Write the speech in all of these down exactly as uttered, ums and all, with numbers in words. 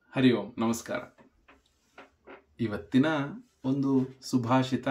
ಹರಿ ಓಂ ನಮಸ್ಕಾರ. ಇವತ್ತಿನ ಒಂದು ಸುಭಾಷಿತ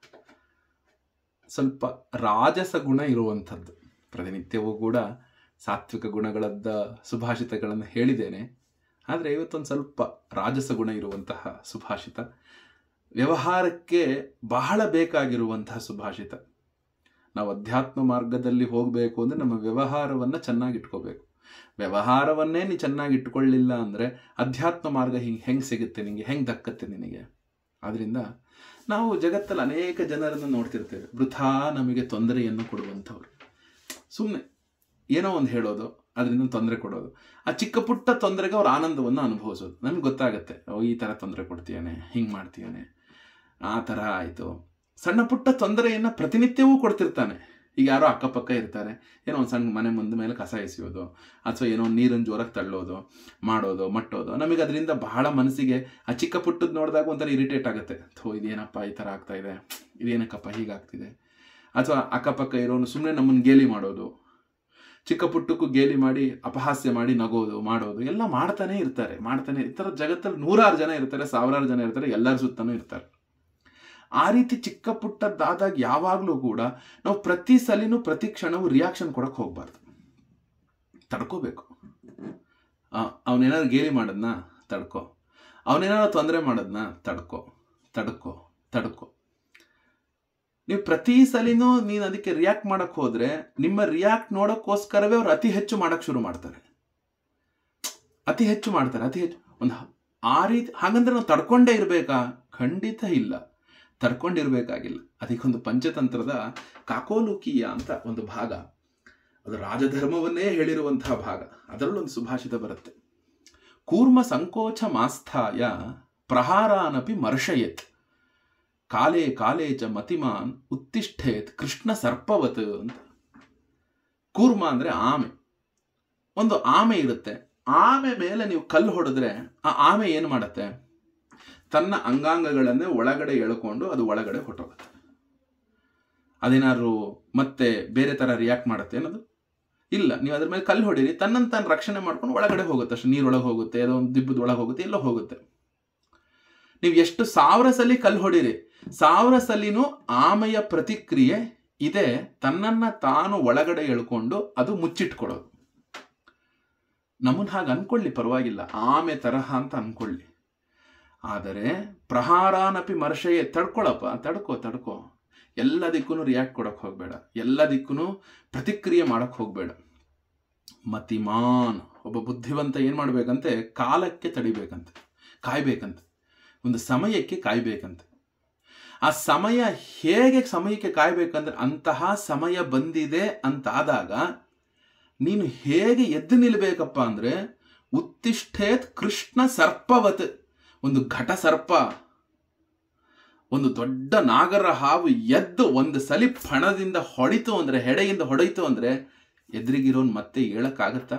ಸ್ವಲ್ಪ ರಾಜಸ ಗುಣ ಇರುವಂಥದ್ದು. ಪ್ರತಿನಿತ್ಯವೂ ಕೂಡ ಸಾತ್ವಿಕ ಗುಣಗಳದ್ದ ಸುಭಾಷಿತಗಳನ್ನು ಹೇಳಿದ್ದೇನೆ, ಆದರೆ ಇವತ್ತೊಂದು ಸ್ವಲ್ಪ ರಾಜಸ ಗುಣ ಇರುವಂತಹ ಸುಭಾಷಿತ, ವ್ಯವಹಾರಕ್ಕೆ ಬಹಳ ಬೇಕಾಗಿರುವಂತಹ ಸುಭಾಷಿತ. ನಾವು ಅಧ್ಯಾತ್ಮ ಮಾರ್ಗದಲ್ಲಿ ಹೋಗಬೇಕು ಅಂದರೆ ನಮ್ಮ ವ್ಯವಹಾರವನ್ನು ಚೆನ್ನಾಗಿಟ್ಕೋಬೇಕು. ವ್ಯವಹಾರವನ್ನೇ ನೀ ಚೆನ್ನಾಗಿ ಇಟ್ಕೊಳ್ಳಿಲ್ಲ ಅಂದರೆ ಅಧ್ಯಾತ್ಮ ಮಾರ್ಗ ಹಿಂಗೆ ಹೆಂಗೆ ಸಿಗುತ್ತೆ, ನಿನಗೆ ಹೆಂಗೆ ದಕ್ಕತ್ತೆ ನಿನಗೆ. ಆದ್ದರಿಂದ ನಾವು ಜಗತ್ತಲ್ಲಿ ಅನೇಕ ಜನರನ್ನು ನೋಡ್ತಿರ್ತೇವೆ, ವೃಥಾ ನಮಗೆ ತೊಂದರೆಯನ್ನು ಕೊಡುವಂಥವ್ರು. ಸುಮ್ಮನೆ ಏನೋ ಒಂದು ಹೇಳೋದು, ಅದರಿಂದ ತೊಂದರೆ ಕೊಡೋದು, ಆ ಚಿಕ್ಕ ಪುಟ್ಟ ತೊಂದರೆಗೆ ಅವ್ರ ಆನಂದವನ್ನು ಅನುಭವಿಸೋದು. ನಮ್ಗೆ ಗೊತ್ತಾಗುತ್ತೆ, ಓ ಈ ಥರ ತೊಂದರೆ ಕೊಡ್ತೀಯಾನೆ, ಹಿಂಗೆ ಮಾಡ್ತೀಯಾನೆ, ಆ ಥರ ಆಯಿತು. ಸಣ್ಣ ಪುಟ್ಟ ತೊಂದರೆಯನ್ನು ಪ್ರತಿನಿತ್ಯವೂ ಕೊಡ್ತಿರ್ತಾನೆ. ಈಗ ಯಾರೋ ಅಕ್ಕಪಕ್ಕ ಇರ್ತಾರೆ, ಏನೋ ಒಂದು ಸಣ್ಣ ಮನೆ ಮುಂದೆ ಮೇಲೆ ಕಸ ಎಸೆಯೋದು, ಅಥವಾ ಏನೋ ನೀರನ್ನು ಜೋರಾಗಿ ತಳ್ಳೋದು, ಮಾಡೋದು, ಮಟ್ಟೋದು. ನಮಗೆ ಅದರಿಂದ ಬಹಳ ಮನಸ್ಸಿಗೆ ಆ ಚಿಕ್ಕ ಪುಟ್ಟದ್ದು ನೋಡಿದಾಗ ಒಂಥರ ಇರಿಟೇಟ್ ಆಗುತ್ತೆ. ಥೋ ಇದೇನಪ್ಪ ಈ ಥರ ಆಗ್ತಾ ಇದೆ, ಇದೇನಕ್ಕಪ್ಪ ಹೀಗಾಗ್ತಿದೆ. ಅಥವಾ ಅಕ್ಕಪಕ್ಕ ಇರೋನು ಸುಮ್ಮನೆ ನಮ್ಮನ್ನು ಗೇಲಿ ಮಾಡೋದು, ಚಿಕ್ಕ ಪುಟ್ಟಕ್ಕೂ ಗೇಲಿ ಮಾಡಿ ಅಪಹಾಸ್ಯ ಮಾಡಿ ನಗೋದು ಮಾಡೋದು ಎಲ್ಲ ಮಾಡ್ತಾನೆ ಇರ್ತಾರೆ ಮಾಡ್ತಾನೆ ಈ ಥರ ಜಗತ್ತಲ್ಲಿ ನೂರಾರು ಜನ ಇರ್ತಾರೆ, ಸಾವಿರಾರು ಜನ ಇರ್ತಾರೆ, ಎಲ್ಲರ ಸುತ್ತನೂ ಇರ್ತಾರೆ. ಆ ರೀತಿ ಚಿಕ್ಕ ಪುಟ್ಟದ್ದಾದಾಗ ಯಾವಾಗಲೂ ಕೂಡ ನಾವು ಪ್ರತಿ ಸಲಿನೂ ಪ್ರತಿ ಕ್ಷಣವೂ ರಿಯಾಕ್ಷನ್ ಕೊಡಕ್ಕೆ ಹೋಗ್ಬಾರ್ದು, ತಡ್ಕೋಬೇಕು. ಅವನೇನಾದ್ರು ಗೇಲಿ ಮಾಡೋದನ್ನ ತಡ್ಕೊ, ಅವನೇನಾದ್ರು ತೊಂದರೆ ಮಾಡೋದನ್ನ ತಡ್ಕೊ ತಡ್ಕೊ ತಡ್ಕೊ ನೀವು ಪ್ರತಿ ಸಲಿನೂ ನೀನು ಅದಕ್ಕೆ ರಿಯಾಕ್ಟ್ ಮಾಡಕ್ಕೆ ಹೋದ್ರೆ ನಿಮ್ಮ ರಿಯಾಕ್ಟ್ ನೋಡೋಕ್ಕೋಸ್ಕರವೇ ಅವ್ರು ಅತಿ ಹೆಚ್ಚು ಮಾಡಕ್ಕೆ ಶುರು ಮಾಡ್ತಾರೆ ಅತಿ ಹೆಚ್ಚು ಮಾಡ್ತಾರೆ ಅತಿ ಹೆಚ್ಚು ಒಂದು ಆ ರೀತಿ. ಹಾಗಂದ್ರೆ ನಾವು ತಡ್ಕೊಂಡೇ ಇರಬೇಕಾ? ಖಂಡಿತ ಇಲ್ಲ, ತಡ್ಕೊಂಡಿರ್ಬೇಕಾಗಿಲ್ಲ. ಅದಕ್ಕೊಂದು ಪಂಚತಂತ್ರದ ಕಾಕೋಲುಕೀಯ ಅಂತ ಒಂದು ಭಾಗ, ಅದು ರಾಜಧರ್ಮವನ್ನೇ ಹೇಳಿರುವಂತಹ ಭಾಗ. ಅದರಲ್ಲೊಂದು ಸುಭಾಷಿತ ಬರುತ್ತೆ. ಕೂರ್ಮ ಸಂಕೋಚ ಮಾಸ್ಥಾಯ ಪ್ರಹಾರಾನಪಿ ಮರ್ಷಯೇತ್ ಕಾಲೇ ಕಾಲೇ ಚ ಮತಿಮಾನ್ ಉತ್ತಿಷ್ಠೇತ್ ಕೃಷ್ಣ ಸರ್ಪವತ್ ಅಂತ. ಕೂರ್ಮ ಅಂದ್ರೆ ಆಮೆ. ಒಂದು ಆಮೆ ಇರುತ್ತೆ, ಆಮೆ ಮೇಲೆ ನೀವು ಕಲ್ಲು ಹೊಡೆದ್ರೆ ಆ ಆಮೆ ಏನು ಮಾಡುತ್ತೆ? ತನ್ನ ಅಂಗಾಂಗಗಳನ್ನೇ ಒಳಗಡೆ ಎಳ್ಕೊಂಡು ಅದು ಒಳಗಡೆ ಹೊಟ್ಟೋಗುತ್ತೆ. ಅದೇನಾದ್ರು ಮತ್ತೆ ಬೇರೆ ಥರ ರಿಯಾಕ್ಟ್ ಮಾಡುತ್ತೆ ಅನ್ನೋದು ಇಲ್ಲ. ನೀವು ಅದ್ರ ಮೇಲೆ ಕಲ್ಲು ಹೊಡೀರಿ, ತನ್ನನ್ನು ತಾನು ರಕ್ಷಣೆ ಮಾಡ್ಕೊಂಡು ಒಳಗಡೆ ಹೋಗುತ್ತೆ ಅಷ್ಟೇ. ನೀರೊಳಗೆ ಹೋಗುತ್ತೆ, ಯಾವುದೋ ಒಂದು ದಿಬ್ಬದ ಒಳಗೆ ಹೋಗುತ್ತೆ, ಎಲ್ಲೋ ಹೋಗುತ್ತೆ. ನೀವು ಎಷ್ಟು ಸಾವಿರ ಸಲ ಕಲ್ಲು ಹೊಡೀರಿ, ಸಾವಿರ ಸಲಿನೂ ಆಮೆಯ ಪ್ರತಿಕ್ರಿಯೆ ಇದೆ, ತನ್ನನ್ನು ತಾನು ಒಳಗಡೆ ಎಳ್ಕೊಂಡು ಅದು ಮುಚ್ಚಿಟ್ಕೊಳ್ಳೋದು. ನಮ್ಮನ್ನು ಹಾಗೆ ಅನ್ಕೊಳ್ಳಿ, ಪರವಾಗಿಲ್ಲ, ಆಮೆ ತರಹ ಅಂತ ಅನ್ಕೊಳ್ಳಿ. ಆದರೆ ಪ್ರಹಾರಾನಪಿ ಮರ್ಷಯೇ, ತಡ್ಕೊಳಪ್ಪ, ತಡ್ಕೋ ತಡ್ಕೋ ಎಲ್ಲದಕ್ಕೂ ರಿಯಾಕ್ಟ್ ಕೊಡಕ್ಕೆ ಹೋಗಬೇಡ, ಎಲ್ಲದಕ್ಕೂ ಪ್ರತಿಕ್ರಿಯೆ ಮಾಡಕ್ಕೆ ಹೋಗಬೇಡ. ಮತಿಮಾನ್, ಒಬ್ಬ ಬುದ್ಧಿವಂತ ಏನು ಮಾಡಬೇಕಂತೆ? ಕಾಲಕ್ಕೆ ತಡಿಬೇಕಂತೆ, ಕಾಯ್ಬೇಕಂತೆ, ಒಂದು ಸಮಯಕ್ಕೆ ಕಾಯ್ಬೇಕಂತೆ. ಆ ಸಮಯ ಹೇಗೆ ಸಮಯಕ್ಕೆ ಕಾಯ್ಬೇಕಂದ್ರೆ, ಅಂತಹ ಸಮಯ ಬಂದಿದೆ ಅಂತಾದಾಗ ನೀನು ಹೇಗೆ ಎದ್ದು ನಿಲ್ಬೇಕಪ್ಪ ಅಂದ್ರೆ, ಉತ್ತಿಷ್ಠೇತ್ ಕೃಷ್ಣ ಸರ್ಪವತ್. ಒಂದು ಘಟ ಸರ್ಪ, ಒಂದು ದೊಡ್ಡ ನಾಗರ ಹಾವು ಎದ್ದು ಒಂದು ಸಲಿ ಫಣದಿಂದ ಹೊಡಿತು ಅಂದ್ರೆ, ಹೆಡೆಯಿಂದ ಹೊಡೆಯಿತು ಅಂದ್ರೆ ಎದುರಿಗಿರೋನ್ ಮತ್ತೆ ಹೇಳಕ್ಕಾಗತ್ತಾ?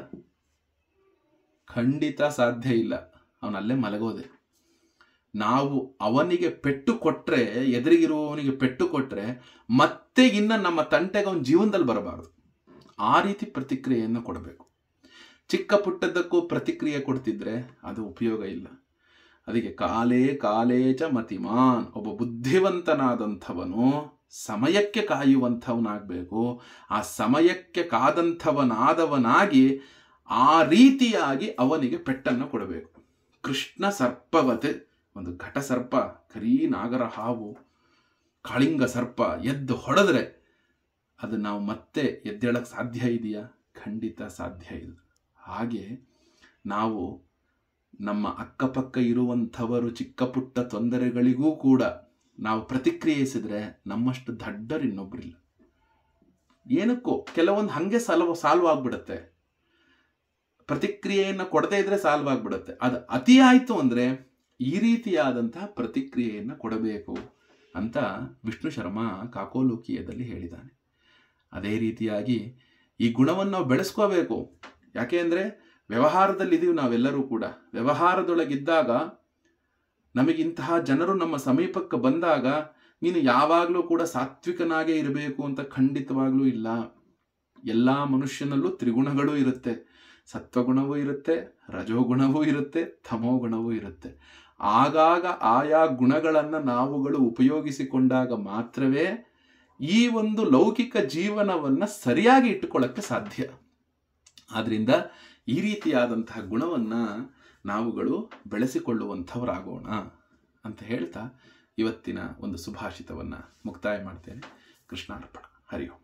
ಖಂಡಿತ ಸಾಧ್ಯ ಇಲ್ಲ. ಅವನಲ್ಲೇ ಮಲಗೋದೆ. ನಾವು ಅವನಿಗೆ ಪೆಟ್ಟು ಕೊಟ್ರೆ, ಎದುರಿಗಿರುವವನಿಗೆ ಪೆಟ್ಟು ಕೊಟ್ರೆ ಮತ್ತೆ ಇನ್ನ ನಮ್ಮ ತಂಟೆಗೆ ಅವನ ಜೀವನದಲ್ಲಿ ಬರಬಾರದು. ಆ ರೀತಿ ಪ್ರತಿಕ್ರಿಯೆಯನ್ನು ಕೊಡಬೇಕು. ಚಿಕ್ಕ ಪುಟ್ಟದ್ದಕ್ಕೂ ಪ್ರತಿಕ್ರಿಯೆ ಕೊಡ್ತಿದ್ರೆ ಅದು ಉಪಯೋಗ ಇಲ್ಲ. ಅದಕ್ಕೆ ಕಾಲೇ ಕಾಲೇ ಚ ಮತಿಮಾನ್, ಒಬ್ಬ ಬುದ್ಧಿವಂತನಾದಂಥವನು ಸಮಯಕ್ಕೆ ಕಾಯುವಂಥವನಾಗಬೇಕು. ಆ ಸಮಯಕ್ಕೆ ಕಾದಂಥವನಾದವನಾಗಿ ಆ ರೀತಿಯಾಗಿ ಅವನಿಗೆ ಪೆಟ್ಟನ್ನು ಕೊಡಬೇಕು. ಕೃಷ್ಣ ಸರ್ಪವತ್, ಒಂದು ಘಟ ಸರ್ಪ, ಕರೀ ನಾಗರ ಹಾವು, ಕಾಳಿಂಗ ಸರ್ಪ ಎದ್ದು ಹೊಡೆದ್ರೆ ಅದು ನಾವು ಮತ್ತೆ ಎದ್ದೇಳಕ್ಕೆ ಸಾಧ್ಯ ಇದೆಯಾ? ಖಂಡಿತ ಸಾಧ್ಯ ಇಲ್ಲ. ಹಾಗೆ ನಾವು ನಮ್ಮ ಅಕ್ಕಪಕ್ಕ ಇರುವಂಥವರು ಚಿಕ್ಕ ಪುಟ್ಟ ತೊಂದರೆಗಳಿಗೂ ಕೂಡ ನಾವು ಪ್ರತಿಕ್ರಿಯಿಸಿದ್ರೆ ನಮ್ಮಷ್ಟು ದಡ್ಡರು ಇನ್ನೊಬ್ಬರಿಲ್ಲ. ಏನಕ್ಕೋ ಕೆಲವೊಂದು ಹಾಗೆ ಸಾಲ್ವ್ ಸಾಲ್ವ್ ಆಗ್ಬಿಡುತ್ತೆ. ಪ್ರತಿಕ್ರಿಯೆಯನ್ನು ಕೊಡದೇ ಇದ್ರೆ ಸಾಲ್ವ್ ಆಗ್ಬಿಡುತ್ತೆ. ಅದು ಅತಿ ಆಯಿತು ಅಂದರೆ ಈ ರೀತಿಯಾದಂತಹ ಪ್ರತಿಕ್ರಿಯೆಯನ್ನು ಕೊಡಬೇಕು ಅಂತ ವಿಷ್ಣು ಶರ್ಮಾ ಕಾಕೋಲುಕೀಯದಲ್ಲಿ ಹೇಳಿದ್ದಾನೆ. ಅದೇ ರೀತಿಯಾಗಿ ಈ ಗುಣವನ್ನು ನಾವು ಬೆಳೆಸ್ಕೋಬೇಕು. ಯಾಕೆ ಅಂದರೆ ವ್ಯವಹಾರದಲ್ಲಿದ್ದೀವಿ ನಾವೆಲ್ಲರೂ ಕೂಡ. ವ್ಯವಹಾರದೊಳಗಿದ್ದಾಗ ನಮಗಿಂತಹ ಜನರು ನಮ್ಮ ಸಮೀಪಕ್ಕೆ ಬಂದಾಗ ನೀನು ಯಾವಾಗಲೂ ಕೂಡ ಸಾತ್ವಿಕನಾಗೇ ಇರಬೇಕು ಅಂತ ಖಂಡಿತವಾಗ್ಲೂ ಇಲ್ಲ. ಎಲ್ಲ ಮನುಷ್ಯನಲ್ಲೂ ತ್ರಿಗುಣಗಳು ಇರುತ್ತೆ. ಸತ್ವಗುಣವೂ ಇರುತ್ತೆ, ರಜೋಗುಣವೂ ಇರುತ್ತೆ, ತಮೋಗುಣವೂ ಇರುತ್ತೆ. ಆಗಾಗ ಆಯಾ ಗುಣಗಳನ್ನು ನಾವುಗಳು ಉಪಯೋಗಿಸಿಕೊಂಡಾಗ ಮಾತ್ರವೇ ಈ ಒಂದು ಲೌಕಿಕ ಜೀವನವನ್ನು ಸರಿಯಾಗಿ ಇಟ್ಟುಕೊಳ್ಳಕ್ಕೆ ಸಾಧ್ಯ. ಆದ್ದರಿಂದ ಈ ರೀತಿಯಾದಂತಹ ಗುಣವನ್ನು ನಾವುಗಳು ಬೆಳೆಸಿಕೊಳ್ಳುವಂಥವರಾಗೋಣ ಅಂತ ಹೇಳ್ತಾ ಇವತ್ತಿನ ಒಂದು ಸುಭಾಷಿತವನ್ನು ಮುಕ್ತಾಯ ಮಾಡ್ತೇನೆ. ಕೃಷ್ಣಾರ್ಪಣ. ಹರಿ ಓಂ.